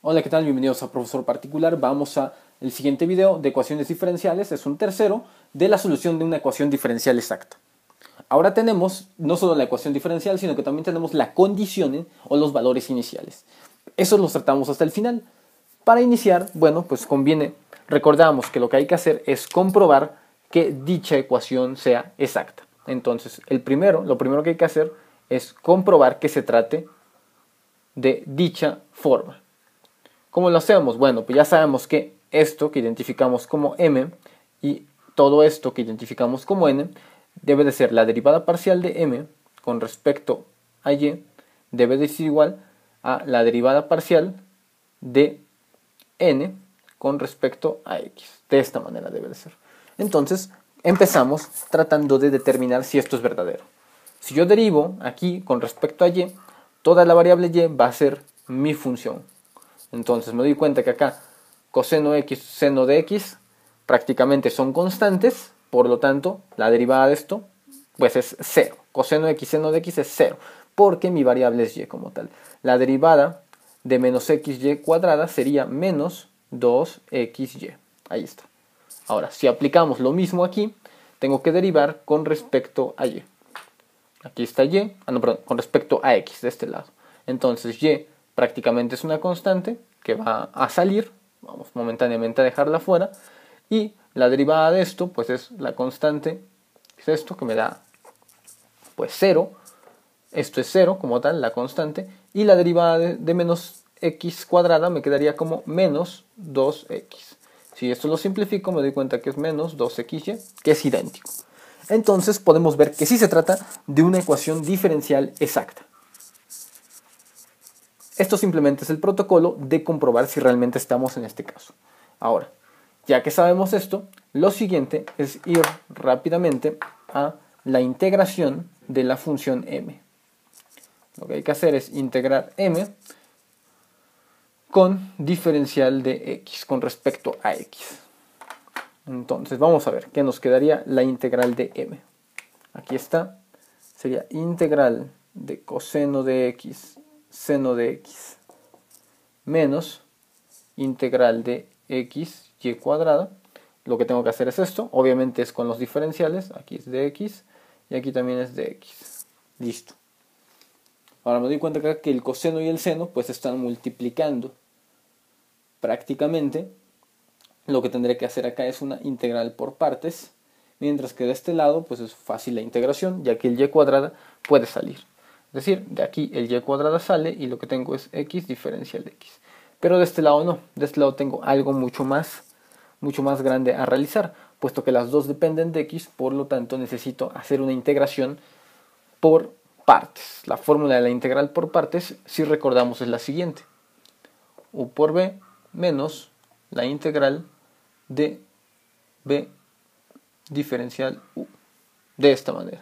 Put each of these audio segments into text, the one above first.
Hola, ¿qué tal? Bienvenidos a Profesor Particular. Vamos a el siguiente video de ecuaciones diferenciales. Es un tercero de la solución de una ecuación diferencial exacta. Ahora tenemos no solo la ecuación diferencial, sino que también tenemos la condición o los valores iniciales. Eso los tratamos hasta el final. Para iniciar, bueno, pues conviene, recordamos que lo que hay que hacer es comprobar que dicha ecuación sea exacta. Entonces, lo primero que hay que hacer es comprobar que se trate de dicha forma. ¿Cómo lo hacemos? Bueno, pues ya sabemos que esto que identificamos como m y todo esto que identificamos como n debe de ser la derivada parcial de m con respecto a y debe de ser igual a la derivada parcial de n con respecto a x. De esta manera debe de ser. Entonces, empezamos tratando de determinar si esto es verdadero. Si yo derivo aquí con respecto a y, toda la variable y va a ser mi función. Entonces me doy cuenta que acá coseno x, seno de x prácticamente son constantes, por lo tanto la derivada de esto pues es 0. Coseno x, seno de x es 0, porque mi variable es y como tal. La derivada de menos xy cuadrada sería menos 2xy. Ahí está. Ahora, si aplicamos lo mismo aquí, tengo que derivar con respecto a y. Aquí está y, con respecto a x de este lado. Entonces y prácticamente es una constante que va a salir, vamos momentáneamente a dejarla fuera, y la derivada de esto pues es la constante, es esto que me da pues 0, esto es 0 como tal, la constante, y la derivada de menos x cuadrada me quedaría como menos 2x. Si esto lo simplifico me doy cuenta que es menos 2xy, que es idéntico. Entonces podemos ver que sí se trata de una ecuación diferencial exacta. Esto simplemente es el protocolo de comprobar si realmente estamos en este caso. Ahora, ya que sabemos esto, lo siguiente es ir rápidamente a la integración de la función m. Lo que hay que hacer es integrar m con diferencial de x con respecto a x. Entonces vamos a ver qué nos quedaría la integral de m. Aquí está, sería integral de coseno de x, seno de x, menos integral de x, y cuadrada. Lo que tengo que hacer es esto, obviamente es con los diferenciales, aquí es de x y aquí también es de x. Listo. Ahora me doy cuenta acá que el coseno y el seno pues están multiplicando. Prácticamente lo que tendré que hacer acá es una integral por partes, mientras que de este lado pues es fácil la integración, ya que el y cuadrada puede salir. Es decir, de aquí el y cuadrada sale y lo que tengo es x diferencial de x. Pero de este lado no, de este lado tengo algo mucho más grande a realizar, puesto que las dos dependen de x, por lo tanto necesito hacer una integración por partes. La fórmula de la integral por partes, si recordamos, es la siguiente: u por b menos la integral de b diferencial u, de esta manera.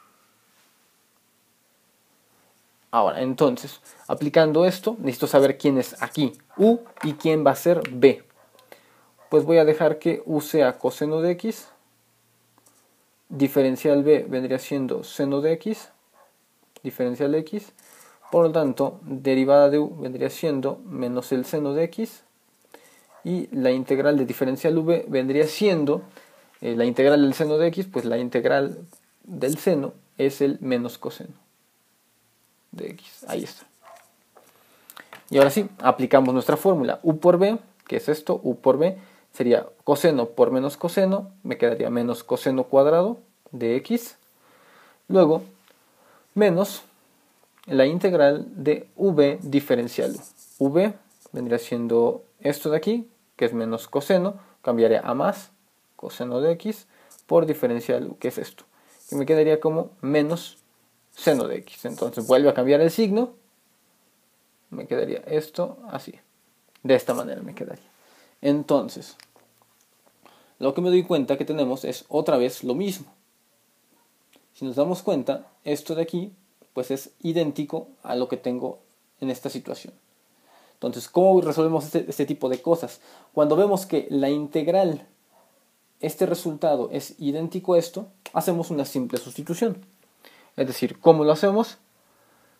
Ahora, entonces, aplicando esto, necesito saber quién es aquí u y quién va a ser b. Pues voy a dejar que u sea coseno de x, diferencial b vendría siendo seno de x, diferencial de x, por lo tanto, derivada de u vendría siendo menos el seno de x, y la integral de diferencial v vendría siendo la integral del seno de x, pues la integral del seno es el menos coseno de x. Ahí está. Y ahora sí, aplicamos nuestra fórmula. U por b, que es esto, u por b sería coseno por menos coseno, me quedaría menos coseno cuadrado de x. Luego, menos la integral de v diferencial. V vendría siendo esto de aquí, que es menos coseno, cambiaría a más coseno de x por diferencial u, que es esto, que me quedaría como menos seno de x. Entonces vuelve a cambiar el signo, me quedaría esto así, de esta manera me quedaría. Entonces, lo que me doy cuenta que tenemos es otra vez lo mismo. Si nos damos cuenta, esto de aquí pues es idéntico a lo que tengo en esta situación. Entonces, ¿cómo resolvemos este tipo de cosas? Cuando vemos que la integral, este resultado es idéntico a esto, hacemos una simple sustitución. Es decir, ¿cómo lo hacemos?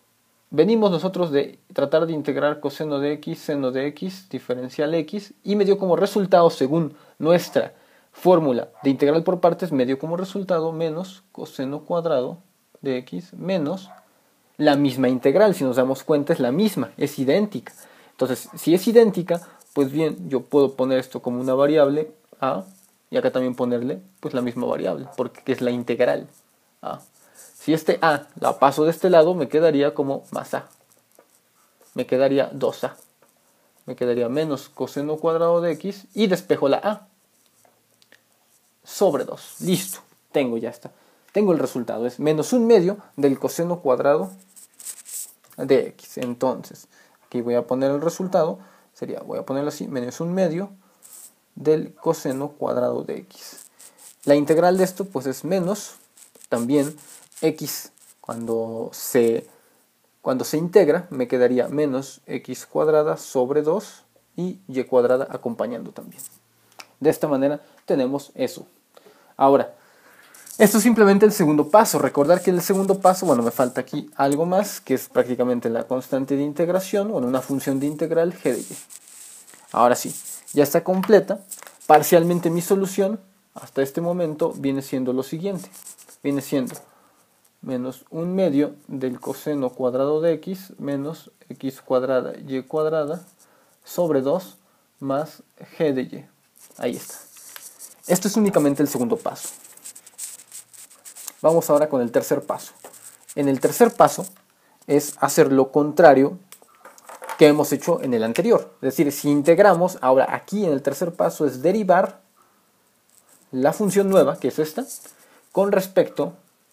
venimos nosotros de tratar de integrar coseno de x, seno de x, diferencial x, y me dio como resultado, según nuestra fórmula de integral por partes, me dio como resultado menos coseno cuadrado de x menos la misma integral. Si nos damos cuenta, es la misma, es idéntica. Entonces, si es idéntica, pues bien, yo puedo poner esto como una variable a, y acá también ponerle pues la misma variable, porque es la integral a. Si este a la paso de este lado, me quedaría como más a. Me quedaría 2a. Me quedaría menos coseno cuadrado de x y despejo la a. Sobre 2. Listo. Tengo, ya está. Tengo el resultado. Es menos 1/2 del coseno cuadrado de x. Entonces, aquí voy a poner el resultado. Sería, voy a ponerlo así, menos 1/2 del coseno cuadrado de x. La integral de esto pues es menos también x cuando se integra me quedaría menos x cuadrada sobre 2 y y cuadrada acompañando también. De esta manera tenemos eso. Ahora, esto es simplemente el segundo paso. Recordar que el segundo paso, bueno, me falta aquí algo más, que es prácticamente la constante de integración, o una función de integral g de y. Ahora sí, ya está completa. Parcialmente mi solución hasta este momento viene siendo lo siguiente. Viene siendo menos 1/2 del coseno cuadrado de x menos x cuadrada y cuadrada sobre 2 más g de y. Ahí está. Esto es únicamente el segundo paso. Vamos ahora con el tercer paso. En el tercer paso es hacer lo contrario que hemos hecho en el anterior. Es decir, si integramos, ahora aquí en el tercer paso es derivar la función nueva, que es esta, con respecto.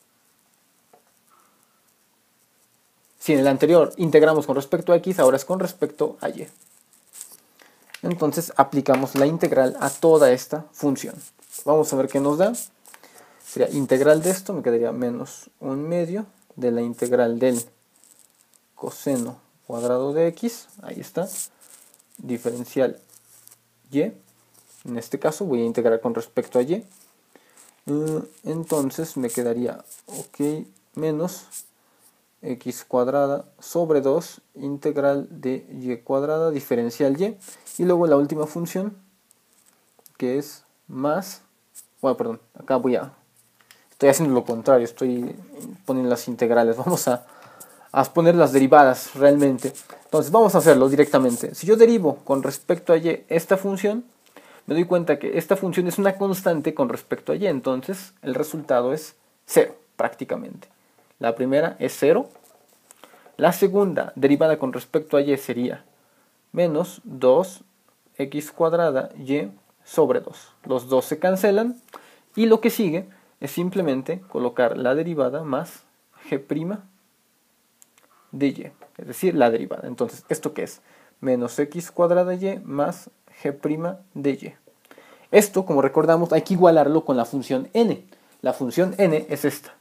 Si en el anterior integramos con respecto a x, ahora es con respecto a y. Entonces aplicamos la integral a toda esta función. Vamos a ver qué nos da. Sería integral de esto, me quedaría menos 1/2 de la integral del coseno cuadrado de x. Ahí está. Diferencial y. En este caso voy a integrar con respecto a y. Entonces me quedaría, menos x cuadrada sobre 2 integral de y cuadrada diferencial y. Y luego la última función, que es más, bueno, perdón, acá estoy haciendo lo contrario, estoy poniendo las integrales. Vamos a poner las derivadas realmente. Entonces vamos a hacerlo directamente. Si yo derivo con respecto a y esta función, me doy cuenta que esta función es una constante con respecto a y, entonces el resultado es 0 prácticamente. La primera es 0. La segunda derivada con respecto a y sería menos 2x cuadrada y sobre 2. Los dos se cancelan y lo que sigue es simplemente colocar la derivada más g' de y, es decir, la derivada. Entonces, ¿esto qué es? Menos x cuadrada y más g' de y. Esto, como recordamos, hay que igualarlo con la función n. La función n es esta.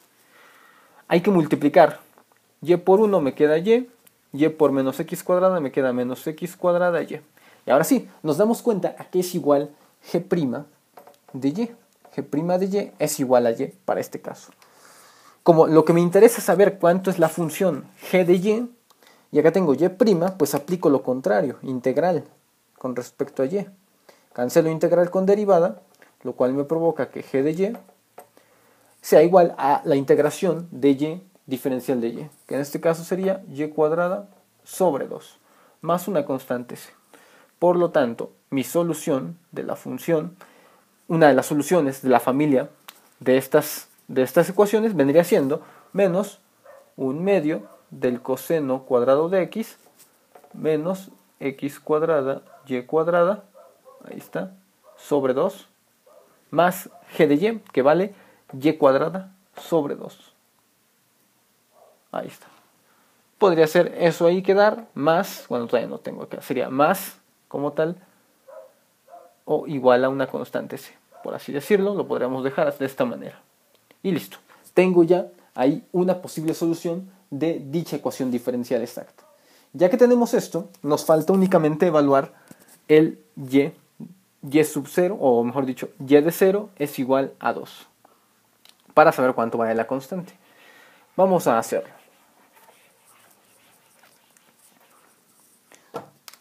Hay que multiplicar. Y por 1 me queda y por menos x cuadrada me queda menos x cuadrada y. Y ahora sí, nos damos cuenta a que es igual g' de y. G' de y es igual a y para este caso. Como lo que me interesa es saber cuánto es la función g de y acá tengo y', pues aplico lo contrario, integral con respecto a y. Cancelo integral con derivada, lo cual me provoca que g de y sea igual a la integración de y diferencial de y, que en este caso sería y cuadrada sobre 2, más una constante c. Por lo tanto, mi solución de la función, una de las soluciones de la familia de estas ecuaciones vendría siendo menos 1/2 del coseno cuadrado de x menos x cuadrada y cuadrada, ahí está, sobre 2, más g de y, que vale y cuadrada sobre 2. Ahí está. Podría ser eso ahí quedar, más, bueno, todavía no tengo acá, sería más como tal, o igual a una constante c. Por así decirlo, lo podríamos dejar de esta manera. Y listo. Tengo ya ahí una posible solución de dicha ecuación diferencial exacta. Ya que tenemos esto, nos falta únicamente evaluar el y sub 0, o mejor dicho, y de 0 es igual a 2, para saber cuánto vale la constante. Vamos a hacerlo.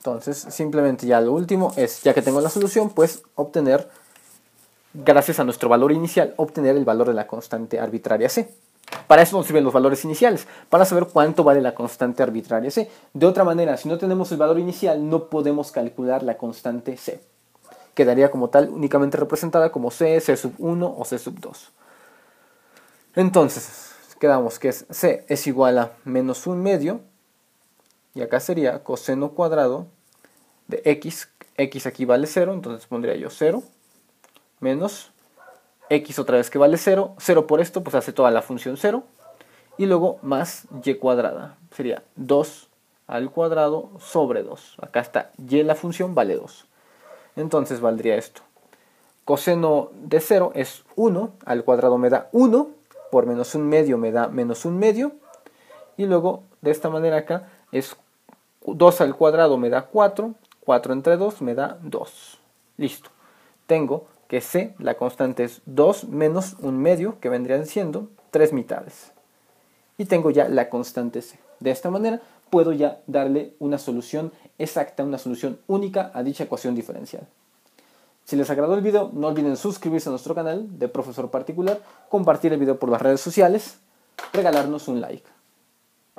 Entonces, simplemente ya lo último es, ya que tengo la solución, pues obtener, gracias a nuestro valor inicial, obtener el valor de la constante arbitraria C. Para eso nos sirven los valores iniciales, para saber cuánto vale la constante arbitraria C. De otra manera, si no tenemos el valor inicial, no podemos calcular la constante C. Quedaría como tal únicamente representada como C, C sub 1 o C sub 2. Entonces, quedamos que C es igual a menos 1/2, y acá sería coseno cuadrado de x, x aquí vale 0, entonces pondría yo 0, menos x otra vez que vale 0, 0 por esto, pues hace toda la función 0, y luego más y cuadrada, sería 2 al cuadrado sobre 2, acá está y la función vale 2, entonces valdría esto, coseno de 0 es 1, al cuadrado me da 1, por menos 1/2 me da menos 1/2, y luego de esta manera acá es 2 al cuadrado me da 4, 4 entre 2 me da 2. Listo. Tengo que C, la constante es 2 menos 1/2, que vendrían siendo 3 mitades. Y tengo ya la constante C. De esta manera puedo ya darle una solución exacta, una solución única a dicha ecuación diferencial. Si les agradó el video, no olviden suscribirse a nuestro canal de Profesor Particular, compartir el video por las redes sociales, regalarnos un like.